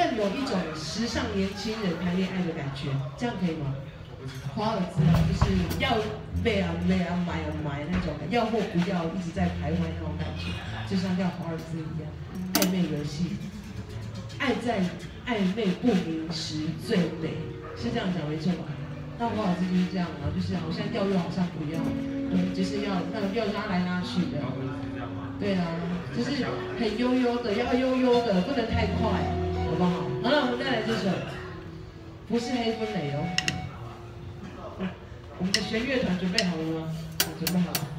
更有一种时尚年轻人谈恋爱的感觉，这样可以吗？华尔兹啊，就是要买啊买啊买啊买那种，要或不要，一直在徘徊那种感觉，就像叫华尔兹一样，暧昧游戏，爱在暧昧不明时最美，是这样讲没错吧？那华尔兹就是这样啊，就是好像要又好像不要，就是要那要拉来拉去的，对啊，就是很悠悠的，要悠悠的，不能太快，好不好？好了，我们再来这首，不是黑风雷哦。我们的弦乐团准备好了吗？准备好了。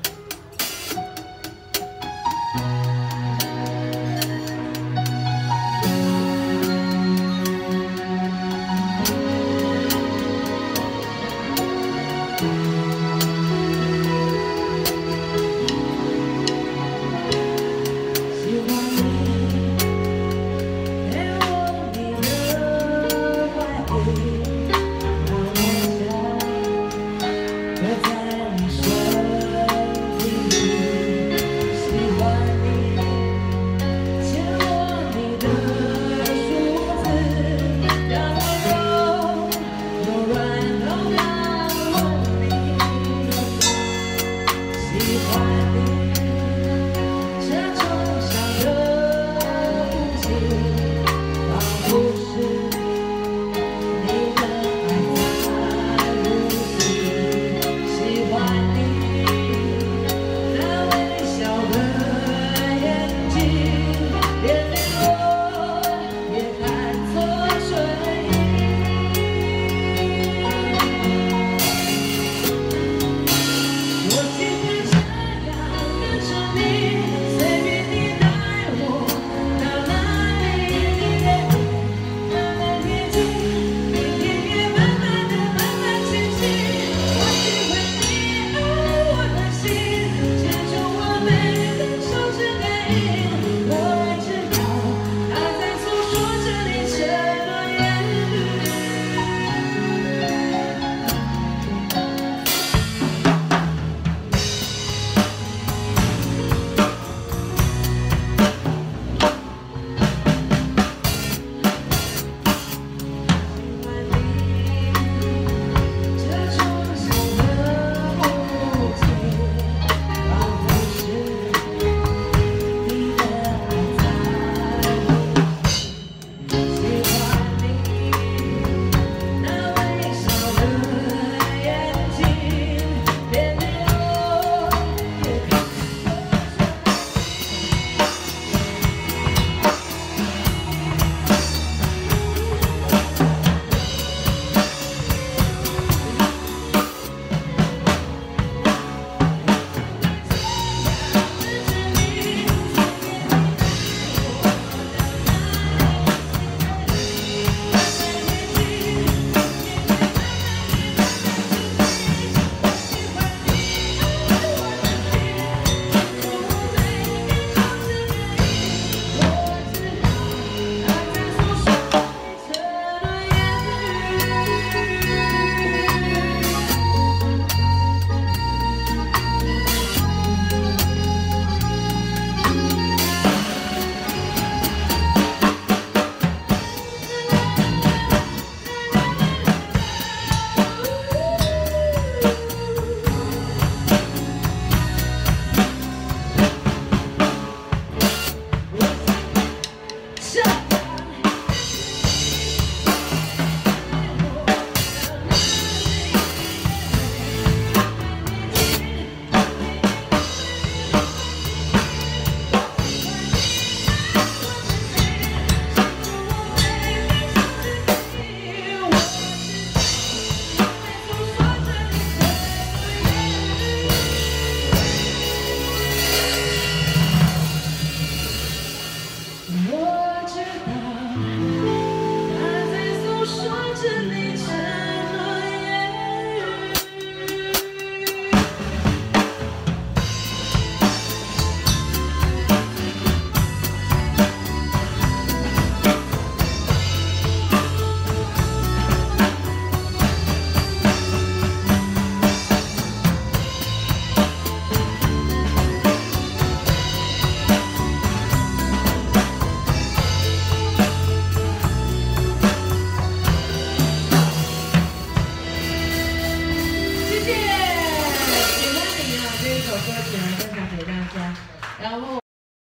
歌曲来分享给大家。然后